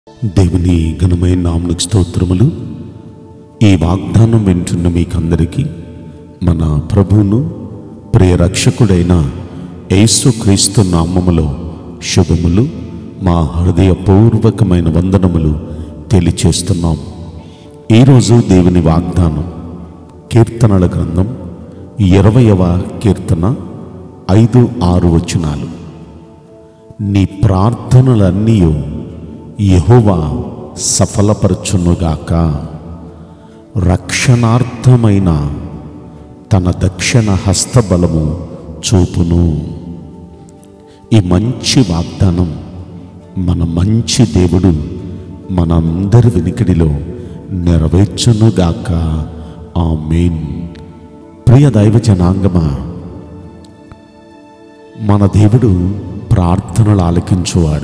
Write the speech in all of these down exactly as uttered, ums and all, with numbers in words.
దేవుని ఘనమైన నామమునకు స్తోత్రములు. ఈ వాగ్దానం వింటున్న మీకందరికీ మన ప్రభువును ప్రియ రక్షకుడైన యేసుక్రీస్తు నామములో శుభములు, మా హృదయపూర్వకమైన వందనములు తెలియచేస్తున్నాం. ఈరోజు దేవుని వాగ్దానం కీర్తనల గ్రంథం ఇరవయవ కీర్తన ఐదు ఆరు వచనాలు. నీ ప్రార్థనలన్నీ యెహోవా సఫలపరచునుగాక, రక్షణార్థమైన తన దక్షిణ హస్తబలము చూపును. ఈ మంచి వాగ్దానం మన మంచి దేవుడు మనందరి వెనుకడిలో నెరవేర్చునుగాక. ఆమేన్. ప్రియ దైవ జనాంగమా, మన దేవుడు ప్రార్థనలు ఆలకించువాడు.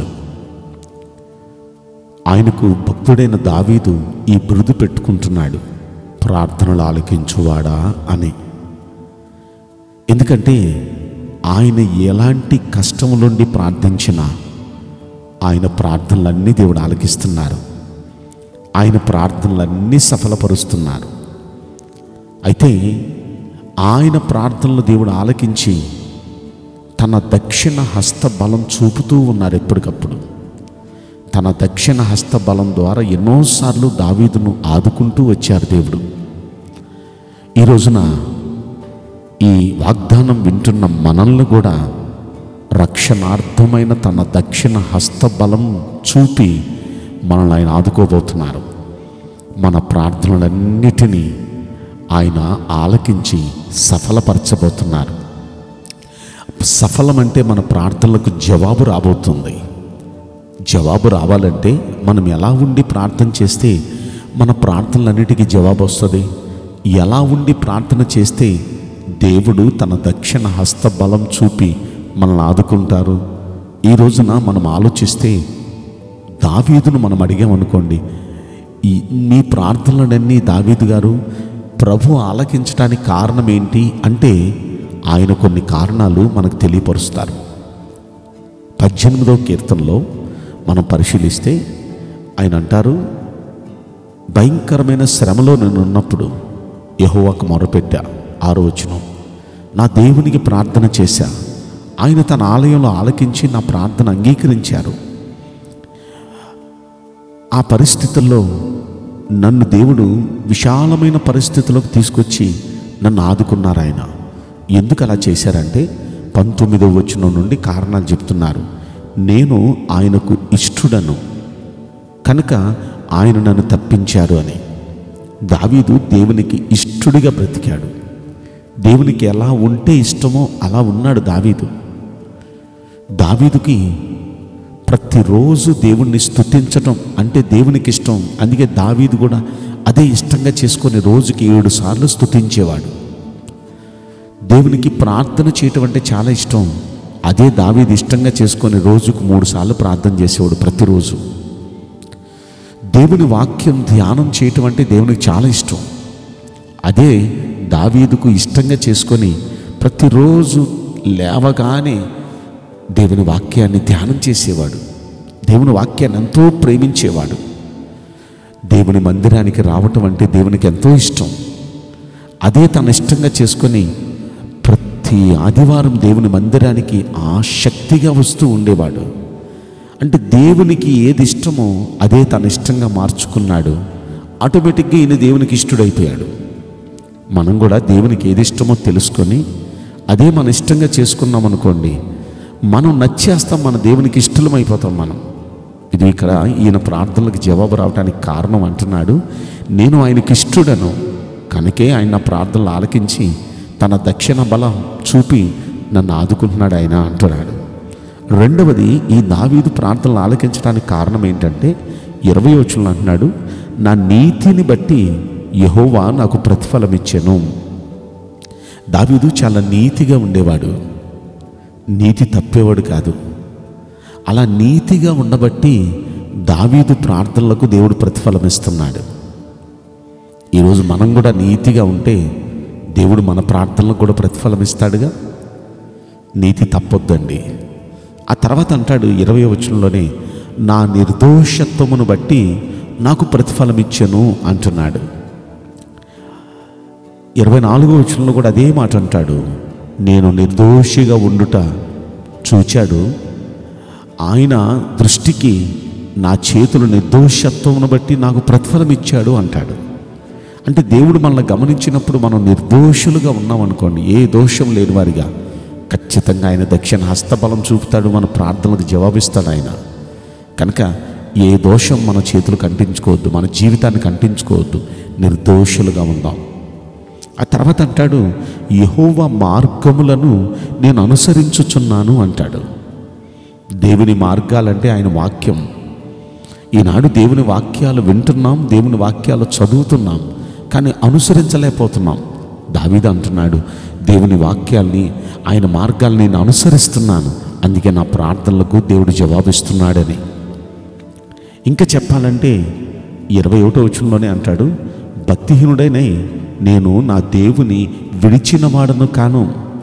ఆయనకు భక్తుడైన దావీదు ఈ బిరుదు పెట్టుకుంటున్నాడు, ప్రార్థనలు ఆలకించువాడా అని. ఎందుకంటే ఆయన ఎలాంటి కష్టం నుండి ప్రార్థించినా ఆయన ప్రార్థనలన్నీ దేవుడు ఆలకిస్తున్నారు, ఆయన ప్రార్థనలన్నీ సఫలపరుస్తున్నారు. అయితే ఆయన ప్రార్థనలు దేవుడు ఆలకించి తన దక్షిణ హస్త బలం చూపుతూ ఉన్నారు. ఎప్పటికప్పుడు తన దక్షిణ హస్త బలం ద్వారా ఎన్నోసార్లు దావీదును ఆదుకుంటూ వచ్చారు దేవుడు. ఈ రోజున ఈ వాగ్దానం వింటున్న మనల్ని కూడా రక్షణార్థమైన తన దక్షిణ హస్త బలం చూపి మనల్ని ఆయన ఆదుకోబోతున్నారు. మన ప్రార్థనలన్నిటినీ ఆయన ఆలకించి సఫలపరచబోతున్నారు. సఫలమంటే మన ప్రార్థనలకు జవాబు రాబోతుంది. జవాబు రావాలంటే మనం ఎలా ఉండి ప్రార్థన చేస్తే మన ప్రార్థనలన్నిటికీ జవాబు వస్తుంది? ఎలా ఉండి ప్రార్థన చేస్తే దేవుడు తన దక్షిణ హస్త బలం చూపి మనల్ని ఆదుకుంటారు? ఈ రోజున మనం ఆలోచిస్తే దావీదును మనం అడిగామనుకోండి, ఈ మీ ప్రార్థనలన్నీ దావీదు గారు ప్రభు ఆలకించడానికి కారణం ఏంటి అంటే ఆయన కొన్ని కారణాలు మనకు తెలియపరుస్తారు. పద్దెనిమిదవ కీర్తనలో మనం పరిశీలిస్తే ఆయన అంటారు, భయంకరమైన శ్రమలో నేను ఉన్నప్పుడు యెహోవాకు మొరపెట్టా. ఆరో వచనం, నా దేవునికి ప్రార్థన చేశా, ఆయన తన ఆలయంలో ఆలకించి నా ప్రార్థన అంగీకరించారు. ఆ పరిస్థితుల్లో నన్ను దేవుడు విశాలమైన పరిస్థితులకు తీసుకొచ్చి నన్ను ఆదుకున్నారు. ఆయన ఎందుకు అలా చేశారంటే పంతొమ్మిదవ వచనం నుండి కారణాలు చెప్తున్నారు. నేను ఆయనకు ఇష్టుడను కనుక ఆయన నన్ను తప్పించారు అని. దావీదు దేవునికి ఇష్టుడిగా బ్రతికాడు. దేవునికి ఎలా ఉంటే ఇష్టమో అలా ఉన్నాడు దావీదు. దావీదుకి ప్రతిరోజు దేవుణ్ణి స్తుతించడం అంటే దేవునికి ఇష్టం. అందుకే దావీదు కూడా అదే ఇష్టంగా చేసుకొని రోజుకి ఏడు సార్లు స్తుతించేవాడు. దేవునికి ప్రార్థన చేయటం అంటే చాలా ఇష్టం. అదే దావీదు ఇష్టంగా చేసుకొని రోజుకు మూడు సార్లు ప్రార్థన చేసేవాడు ప్రతిరోజు. దేవుని వాక్యం ధ్యానం చేయటం అంటే దేవునికి చాలా ఇష్టం. అదే దావీదుకు ఇష్టంగా చేసుకొని ప్రతిరోజు లేవగానే దేవుని వాక్యాన్ని ధ్యానం చేసేవాడు. దేవుని వాక్యాన్ని ఎంతో ప్రేమించేవాడు. దేవుని మందిరానికి రావటం అంటే దేవునికి ఎంతో ఇష్టం. అదే తన ఇష్టంగా చేసుకొని ప్రతి ఆదివారం దేవుని మందిరానికి ఆసక్తిగా వస్తూ ఉండేవాడు. అంటే దేవునికి ఏది ఇష్టమో అదే తన ఇష్టంగా మార్చుకున్నాడు. ఆటోమేటిక్గా ఈయన దేవునికి ఇష్టడైపోయాడు. మనం కూడా దేవునికి ఏది ఇష్టమో తెలుసుకొని అదే మన ఇష్టంగా చేసుకున్నాం అనుకోండి, మనం నచ్చేస్తాం, మన దేవునికి ఇష్టలం అయిపోతాం మనం. ఇది ఇక్కడ ఈయన ప్రార్థనలకు జవాబు రావడానికి కారణం అంటున్నాడు, నేను ఆయనకి ఇష్టడను కనుకే ఆయన నా ప్రార్థనలు ఆలకించి తన దక్షిణ బలం చూపి నన్ను ఆదుకుంటున్నాడు ఆయన అంటున్నాడు. రెండవది, ఈ దావీదు ప్రార్థనలు ఆలకించడానికి కారణం ఏంటంటే ఇరవై వచనంలో అంటున్నాడు, నా నీతిని బట్టి యెహోవా నాకు ప్రతిఫలం ఇచ్చెను. దావీదు చాలా నీతిగా ఉండేవాడు, నీతి తప్పేవాడు కాదు. అలా నీతిగా ఉండబట్టి దావీదు ప్రార్థనలకు దేవుడు ప్రతిఫలం ఇస్తున్నాడు. ఈరోజు మనం కూడా నీతిగా ఉంటే దేవుడు మన ప్రార్థనలకు కూడా ప్రతిఫలం ఇస్తాడుగా. నీతి తప్పొద్దండి. ఆ తర్వాత అంటాడు ఇరవై వచనంలోనే, నా నిర్దోషత్వమును బట్టి నాకు ప్రతిఫలం ఇచ్చెను అంటున్నాడు. ఇరవై నాలుగో వచనంలో కూడా అదే మాట అంటాడు. నేను నిర్దోషిగా ఉండుట చూచాడు, ఆయన దృష్టికి నా చేతులు నిర్దోషత్వమును బట్టి నాకు ప్రతిఫలం ఇచ్చాడు అంటాడు. అంటే దేవుడు మనల్ని గమనించినప్పుడు మనం నిర్దోషులుగా ఉన్నామనుకోండి, ఏ దోషం లేని వారిగా, ఖచ్చితంగా ఆయన దక్షిణ హస్తబలం చూపుతాడు, మన ప్రార్థనలకు జవాబిస్తాడు ఆయన. కనుక ఏ దోషం మన చేతులకు అంటించుకోవద్దు, మన జీవితానికి అంటించుకోవద్దు, నిర్దోషులుగా ఉందాం. ఆ తర్వాత అంటాడు, యెహోవా మార్గములను నేను అనుసరించుచున్నాను అంటాడు. దేవుని మార్గాలంటే ఆయన వాక్యం. ఈనాడు దేవుని వాక్యాలు వింటున్నాం, దేవుని వాక్యాలు చదువుతున్నాం, కానీ అనుసరించలేకపోతున్నాం. దావీదు అంటున్నాడు, దేవుని వాక్యాల్ని, ఆయన మార్గాల్ని నేను అనుసరిస్తున్నాను, అందుకే నా ప్రార్థనలకు దేవుడు జవాబిస్తున్నాడని. ఇంకా చెప్పాలంటే ఇరవై ఒకటో వచనంలోనే అంటాడు, భక్తిహీనుడైనై నేను నా దేవుని విడిచిన వాడను కాను.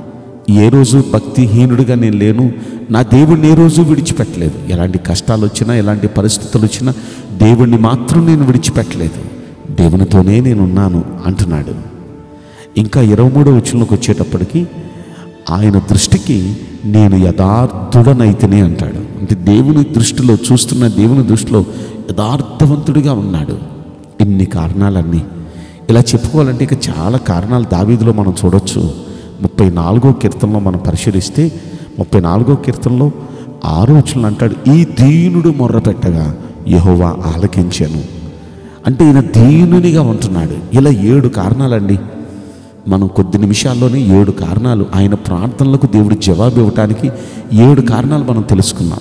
ఏ రోజు భక్తిహీనుడిగా నేను లేను, నా దేవుడిని ఏ రోజు విడిచిపెట్టలేదు. ఎలాంటి కష్టాలు వచ్చినా, ఎలాంటి పరిస్థితులు వచ్చినా దేవుణ్ణి మాత్రం నేను విడిచిపెట్టలేదు, దేవునితోనే నేనున్నాను అంటున్నాడు. ఇంకా ఇరవై మూడో వచనంలోకి వచ్చేటప్పటికి ఆయన దృష్టికి నేను యథార్థుడనైతేనే అంటాడు. అంటే దేవుని దృష్టిలో, చూస్తున్న దేవుని దృష్టిలో యథార్థవంతుడిగా ఉన్నాడు. ఇన్ని కారణాలన్నీ ఇలా చెప్పుకోవాలంటే ఇక చాలా కారణాలు దావీదులో మనం చూడొచ్చు. ముప్పై నాలుగో కీర్తనలో మనం పరిశీలిస్తే, ముప్పై నాలుగో కీర్తనలో ఆరో వచనంలో అంటాడు, ఈ దీనుడు మొర్ర పెట్టగా యెహోవా ఆలకించెను. అంటే ఈయన దీనునిగా ఉంటున్నాడు. ఇలా ఏడు కారణాలండి. మనం కొద్ది నిమిషాల్లోనే ఏడు కారణాలు, ఆయన ప్రార్థనలకు దేవుడు జవాబు ఇవ్వటానికి ఏడు కారణాలు మనం తెలుసుకున్నాం.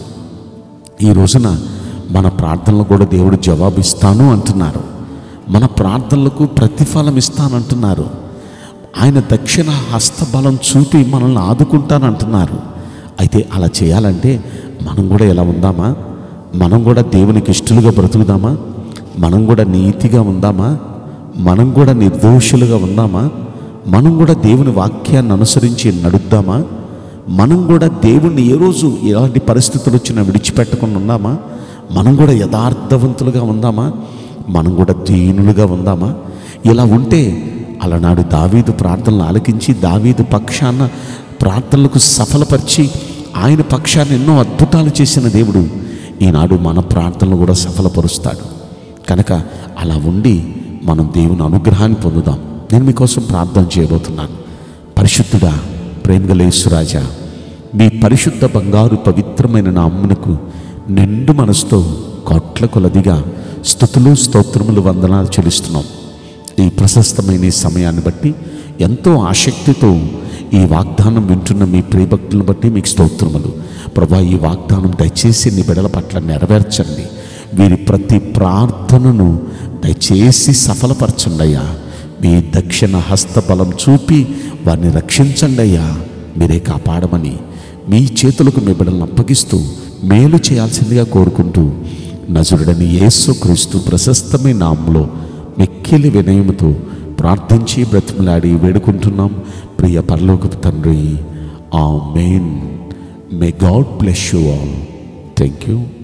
ఈ రోజున మన ప్రార్థనలకు కూడా దేవుడు జవాబు ఇస్తాను అంటున్నారు, మన ప్రార్థనలకు ప్రతిఫలం ఇస్తానంటున్నారు, ఆయన దక్షిణ హస్తబలం చూపి మనల్ని ఆదుకుంటానంటున్నారు. అయితే అలా చేయాలంటే మనం కూడా ఎలా ఉందామా? మనం కూడా దేవునికి ఇష్టలుగా బ్రతుకుదామా? మనం కూడా నీతిగా ఉందామా? మనం కూడా నిర్దోషులుగా ఉందామా? మనం కూడా దేవుని వాక్యాన్ని అనుసరించి నడుద్దామా? మనం కూడా దేవుణ్ణి ఏ రోజు ఎలాంటి పరిస్థితులు వచ్చినా విడిచిపెట్టకుండా ఉందామా? మనం కూడా యథార్థవంతులుగా ఉందామా? మనం కూడా దీనులుగా ఉందామా? ఇలా ఉంటే అలనాడు దావీదు ప్రార్థనలు ఆలకించి, దావీదు పక్షాన ప్రార్థనలకు సఫలపరిచి, ఆయన పక్షాన్ని ఎన్నో అద్భుతాలు చేసిన దేవుడు ఈనాడు మన ప్రార్థనలు కూడా సఫలపరుస్తాడు. కనుక అలా ఉండి మనం దేవుని అనుగ్రహాన్ని పొందుదాం. నేను మీకోసం ప్రార్థన చేయబోతున్నాను. పరిశుద్ధుడా, ప్రేమగల యేసురాజా, మీ పరిశుద్ధ బంగారు పవిత్రమైన నామమునకు నిండు మనసుతో కోట్ల కొలదిగా స్తుతులు, స్తోత్రములు, వందనాలు చెల్లిస్తున్నాం. ఈ ప్రశస్తమైన ఈ సమయాన్ని బట్టి ఎంతో ఆసక్తితో ఈ వాగ్దానం వింటున్న మీ ప్రియభక్తులను బట్టి మీకు స్తోత్రములు. ప్రభా, ఈ వాగ్దానం దయచేసి నీ బిడ్డల పట్ల నెరవేర్చండి. వీరి ప్రతి ప్రార్థనను దయచేసి సఫలపరచండి అయ్యా. మీ దక్షిణ హస్తబలం చూపి వారిని రక్షించండి అయ్యా. మీరే కాపాడమని మీ చేతులకు మీ బిడ్డలను అప్పగిస్తూ మేలు చేయాల్సిందిగా కోరుకుంటూ, నజరుడని యేసుక్రీస్తు ప్రశస్తమైన నామములో మిక్కిలి వినయముతో ప్రార్థించి బ్రతిమలాడి వేడుకుంటున్నాం ప్రియ పరలోకపు తండ్రి. ఆమేన్. May God bless you all. Thank you.